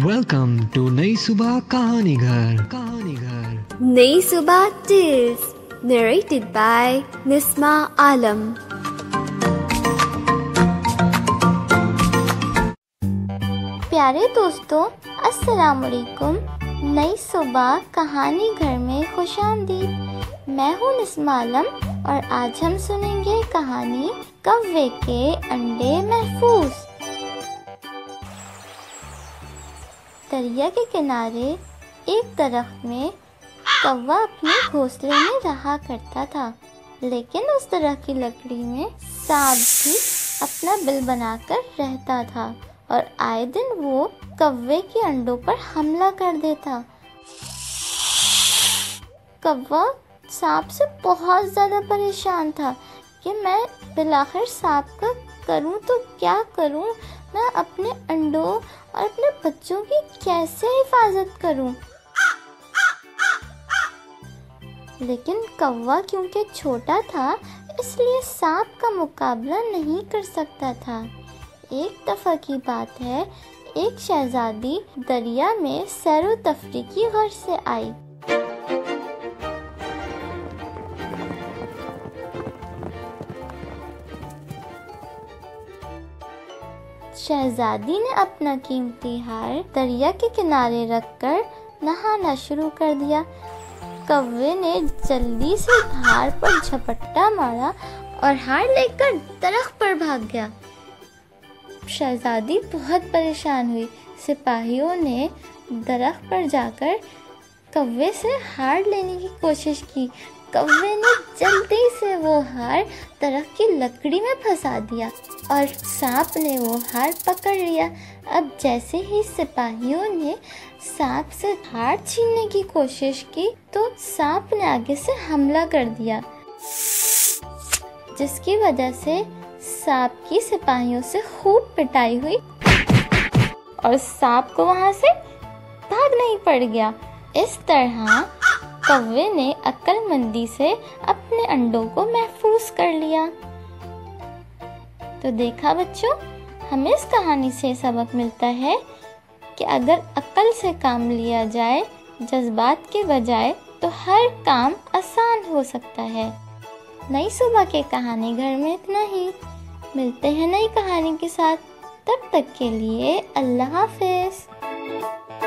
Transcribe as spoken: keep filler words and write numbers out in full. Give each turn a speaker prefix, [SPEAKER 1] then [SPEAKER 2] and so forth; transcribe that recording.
[SPEAKER 1] Welcome to नई सुबह कहानी घर कहानी घर
[SPEAKER 2] नई सुबह tales narrated by Nisma Alam.
[SPEAKER 3] प्यारे दोस्तों, अस्सलाम वालेकुम। नई सुबह कहानी घर में खुशामदीद। मैं हूँ निस्मा आलम और आज हम सुनेंगे कहानी कौवे के अंडे महफूज। दरिया के किनारे एक दरख्त में कौवा अपने घोंसले में रहा करता था, लेकिन उस दरख्त की लकड़ी में सांप भी अपना बिल बनाकर रहता था और आए दिन वो कौवे के अंडों पर हमला कर देता। कौवा सांप से बहुत ज़्यादा परेशान था कि मैं बिलाखिर सांप का करूं तो क्या करूं, मैं अपने अंडों और अपने बच्चों की कैसे हिफाजत करूं। लेकिन कौवा क्योंकि छोटा था इसलिए सांप का मुकाबला नहीं कर सकता था। एक दफ़ा की बात है, एक शहजादी दरिया में सैर व तफरीह की गर्ज से आई। शहजादी ने अपना कीमती हार दरिया के किनारे रखकर नहाना शुरू कर दिया। कौवे ने जल्दी से हार पर झपट्टा मारा और हार लेकर दरख्त पर भाग गया। शहजादी बहुत परेशान हुई। सिपाहियों ने दरख्त पर जाकर कौवे से हार लेने की कोशिश की। कौवे ने जल्दी से वो हार दरख्त की लकड़ी में फंसा दिया और सांप ने वो हार पकड़ लिया। अब जैसे ही सिपाहियों ने सांप से हार छीनने की कोशिश की तो सांप ने आगे से हमला कर दिया, जिसकी वजह से सांप की सिपाहियों से खूब पिटाई हुई और सांप को वहां से भागना ही पड़ गया। इस तरह कौवे ने अक्लमंदी से अपने अंडों को महफूज कर लिया। तो देखा बच्चों, हमें इस कहानी से सबक मिलता है कि अगर अक्ल से काम लिया जाए जज्बात के बजाय तो हर काम आसान हो सकता है। नई सुबह के कहानी घर में इतना ही। मिलते हैं नई कहानी के साथ, तब तक के लिए अल्लाह हाफिज।